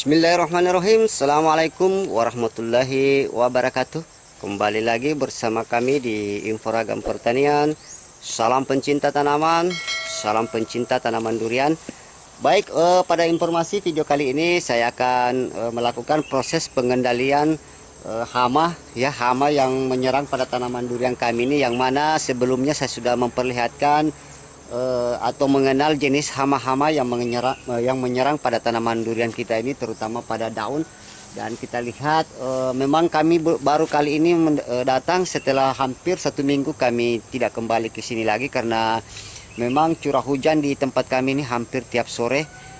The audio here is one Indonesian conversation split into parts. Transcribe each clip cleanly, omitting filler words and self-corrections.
Bismillahirrahmanirrahim. Assalamualaikum warahmatullahi wabarakatuh. Kembali lagi bersama kami di Inforagam Pertanian. Salam pencinta tanaman, salam pencinta tanaman durian. Baik, pada informasi video kali ini saya akan melakukan proses pengendalian hama yang menyerang pada tanaman durian kami ini, yang mana sebelumnya saya sudah memperlihatkan atau mengenal jenis hama-hama yang menyerang pada tanaman durian kita ini, terutama pada daun. Dan kita lihat memang kami baru kali ini datang setelah hampir 1 minggu kami tidak kembali ke sini lagi, karena memang curah hujan di tempat kami ini hampir tiap sore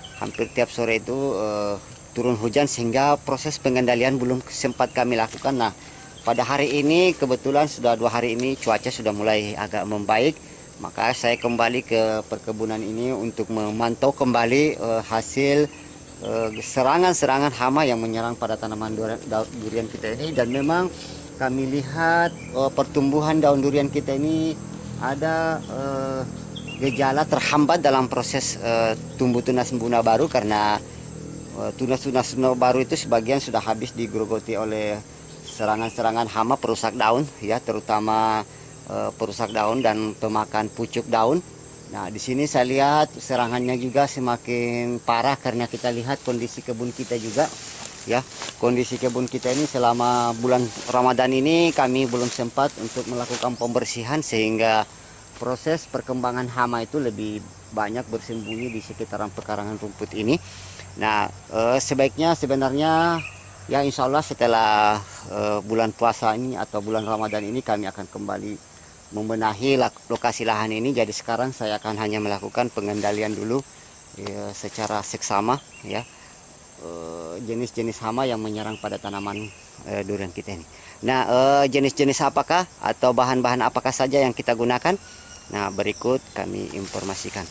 itu turun hujan, sehingga proses pengendalian belum sempat kami lakukan. Nah, pada hari ini kebetulan sudah 2 hari ini cuaca sudah mulai agak membaik. Maka saya kembali ke perkebunan ini untuk memantau kembali hasil serangan-serangan hama yang menyerang pada tanaman durian kita ini. Dan memang kami lihat pertumbuhan daun durian kita ini ada gejala terhambat dalam proses tumbuh tunas bunga baru, karena tunas-tunas baru itu sebagian sudah habis digerogoti oleh serangan-serangan hama perusak daun, ya, terutama perusak daun dan pemakan pucuk daun. Nah, di sini saya lihat serangannya juga semakin parah, karena kita lihat kondisi kebun kita juga, ya. Kondisi kebun kita ini selama bulan Ramadan ini kami belum sempat untuk melakukan pembersihan, sehingga proses perkembangan hama itu lebih banyak bersembunyi di sekitaran pekarangan rumput ini. Nah, sebaiknya sebenarnya, ya, insya Allah setelah bulan puasa ini atau bulan Ramadan ini kami akan kembali membenahi lokasi lahan ini. Jadi sekarang saya akan hanya melakukan pengendalian dulu ya, secara seksama, ya, jenis-jenis hama yang menyerang pada tanaman durian kita ini. Nah, jenis-jenis apakah atau bahan-bahan apakah saja yang kita gunakan? Nah, berikut kami informasikan.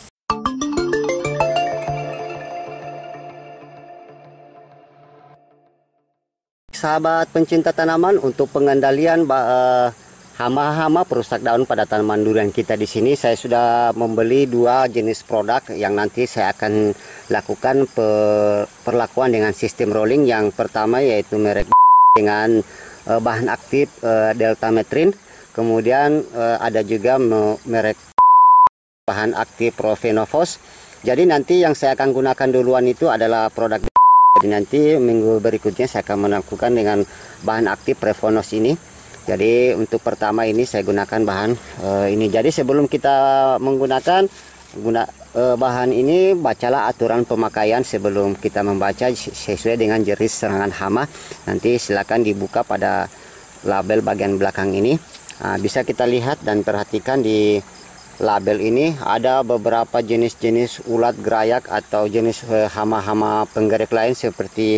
Sahabat pencinta tanaman, untuk pengendalian hama-hama perusak daun pada tanaman durian kita di sini, saya sudah membeli 2 jenis produk yang nanti saya akan lakukan perlakuan dengan sistem rolling. Yang pertama yaitu merek dengan bahan aktif deltametrin, kemudian ada juga merek bahan aktif profenovos. Jadi nanti yang saya akan gunakan duluan itu adalah produk. Jadi nanti minggu berikutnya saya akan melakukan dengan bahan aktif Prevonos ini. Jadi untuk pertama ini saya gunakan bahan ini. Jadi sebelum kita menggunakan bahan ini, bacalah aturan pemakaian sebelum kita membaca sesuai dengan jenis serangan hama. Nanti silakan dibuka pada label bagian belakang ini. Nah, bisa kita lihat dan perhatikan di label ini ada beberapa jenis-jenis ulat gerayak atau jenis hama-hama penggerak lain seperti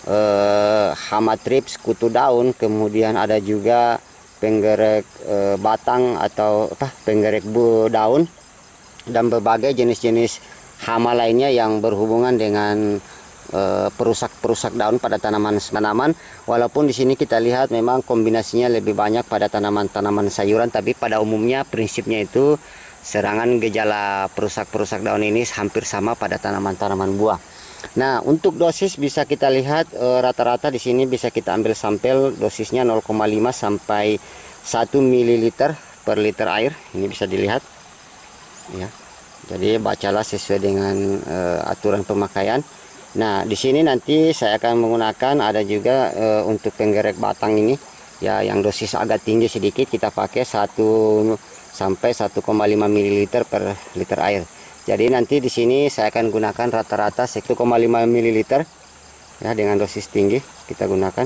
hama trips kutu daun, kemudian ada juga penggerak batang atau penggerak daun, dan berbagai jenis-jenis hama lainnya yang berhubungan dengan perusak-perusak daun pada tanaman. Walaupun di sini kita lihat memang kombinasinya lebih banyak pada tanaman-tanaman sayuran, tapi pada umumnya prinsipnya itu serangan gejala perusak-perusak daun ini hampir sama pada tanaman-tanaman buah. Nah, untuk dosis bisa kita lihat rata-rata di sini bisa kita ambil sampel dosisnya 0,5 sampai 1 ml per liter air. Ini bisa dilihat, ya. Jadi bacalah sesuai dengan aturan pemakaian. Nah, di sini nanti saya akan menggunakan ada juga untuk penggerak batang ini, ya, yang dosis agak tinggi sedikit, kita pakai 1 sampai 1,5 ml per liter air. Jadi nanti di sini saya akan gunakan rata-rata 1,5 ml, ya, dengan dosis tinggi kita gunakan.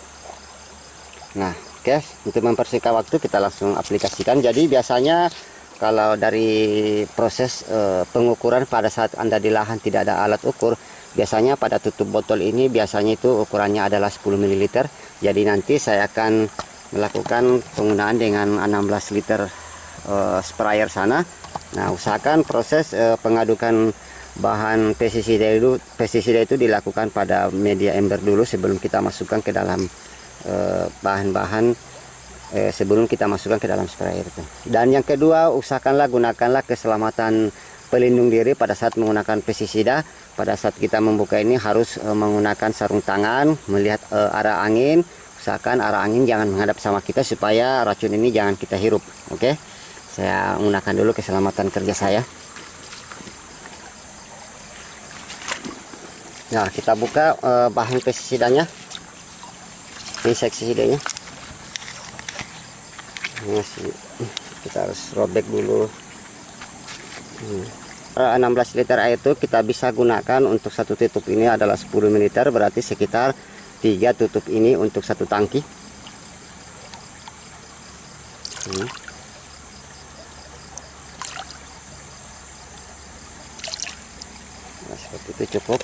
Nah, oke, untuk mempersingkat waktu kita langsung aplikasikan. Jadi biasanya kalau dari proses pengukuran pada saat Anda di lahan tidak ada alat ukur, biasanya pada tutup botol ini biasanya itu ukurannya adalah 10 ml. Jadi nanti saya akan melakukan penggunaan dengan 16 liter sprayer sana. Nah, usahakan proses pengadukan bahan pestisida itu dilakukan pada media ember dulu sebelum kita masukkan ke dalam bahan-bahan sebelum kita masukkan ke dalam sprayer itu. Dan yang kedua, usahakanlah gunakanlah keselamatan pelindung diri pada saat menggunakan pestisida. Pada saat kita membuka ini harus menggunakan sarung tangan, melihat arah angin. Usahakan arah angin jangan menghadap sama kita supaya racun ini jangan kita hirup. Oke, saya menggunakan dulu keselamatan kerja saya. Nah, kita buka bahan pestisidanya. Ini seksidanya. Kita harus robek dulu. 16 liter air itu kita bisa gunakan untuk satu tutup ini adalah 10 ml, berarti sekitar 3 tutup ini untuk satu tangki. Nah, seperti itu cukup.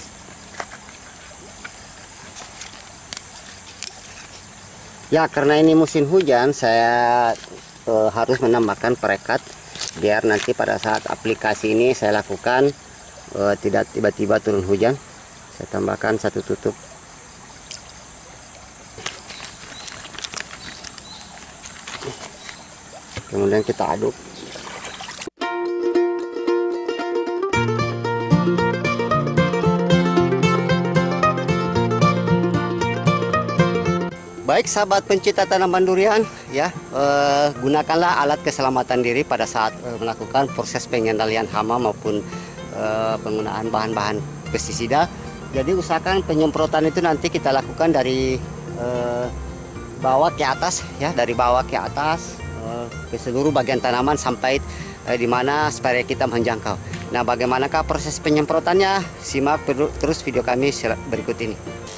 Ya, karena ini musim hujan, saya harus menambahkan perekat biar nanti pada saat aplikasi ini saya lakukan tidak tiba-tiba turun hujan. Saya tambahkan satu tutup. Kemudian kita aduk. Baik sahabat pencinta tanaman durian, ya, gunakanlah alat keselamatan diri pada saat melakukan proses pengendalian hama maupun penggunaan bahan-bahan pestisida. Jadi usahakan penyemprotan itu nanti kita lakukan dari bawah ke atas, ya, dari bawah ke atas ke seluruh bagian tanaman sampai di mana supaya kita menjangkau. Nah, bagaimanakah proses penyemprotannya? Simak terus video kami berikut ini.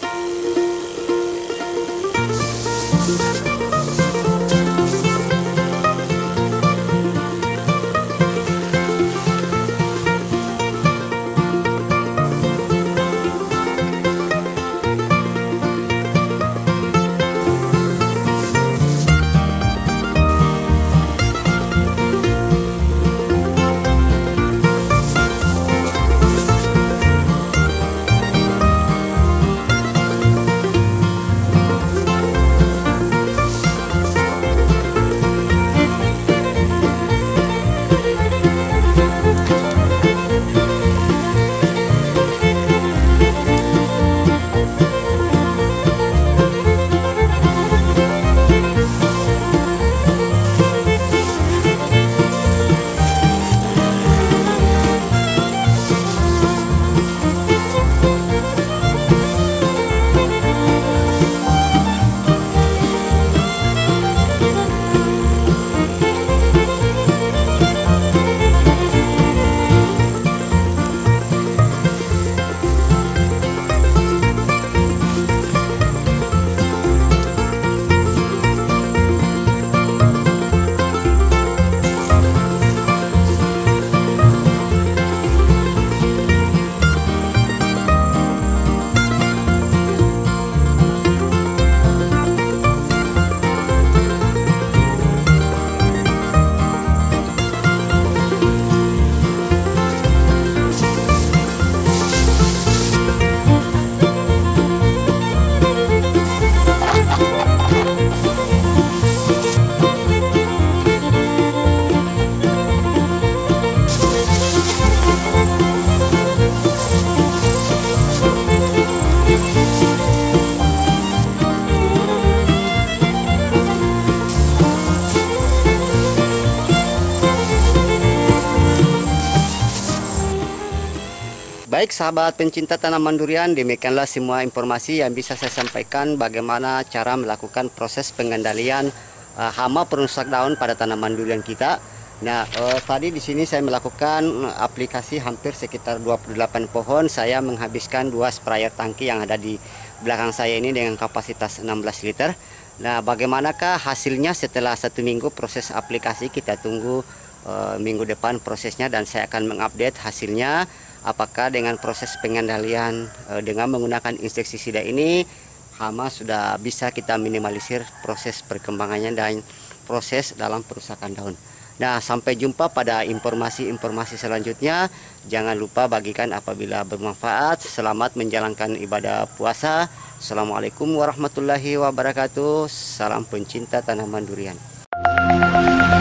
Baik sahabat pencinta tanaman durian, demikianlah semua informasi yang bisa saya sampaikan bagaimana cara melakukan proses pengendalian hama perusak daun pada tanaman durian kita. Nah, tadi di sini saya melakukan aplikasi hampir sekitar 28 pohon. Saya menghabiskan 2 sprayer tangki yang ada di belakang saya ini dengan kapasitas 16 liter. Nah, bagaimanakah hasilnya setelah 1 minggu proses aplikasi? Kita tunggu minggu depan prosesnya dan saya akan mengupdate hasilnya. Apakah dengan proses pengendalian dengan menggunakan insektisida ini hama sudah bisa kita minimalisir proses perkembangannya dan proses dalam perusakan daun. Nah, sampai jumpa pada informasi-informasi selanjutnya. Jangan lupa bagikan apabila bermanfaat. Selamat menjalankan ibadah puasa. Assalamualaikum warahmatullahi wabarakatuh. Salam pencinta tanaman durian.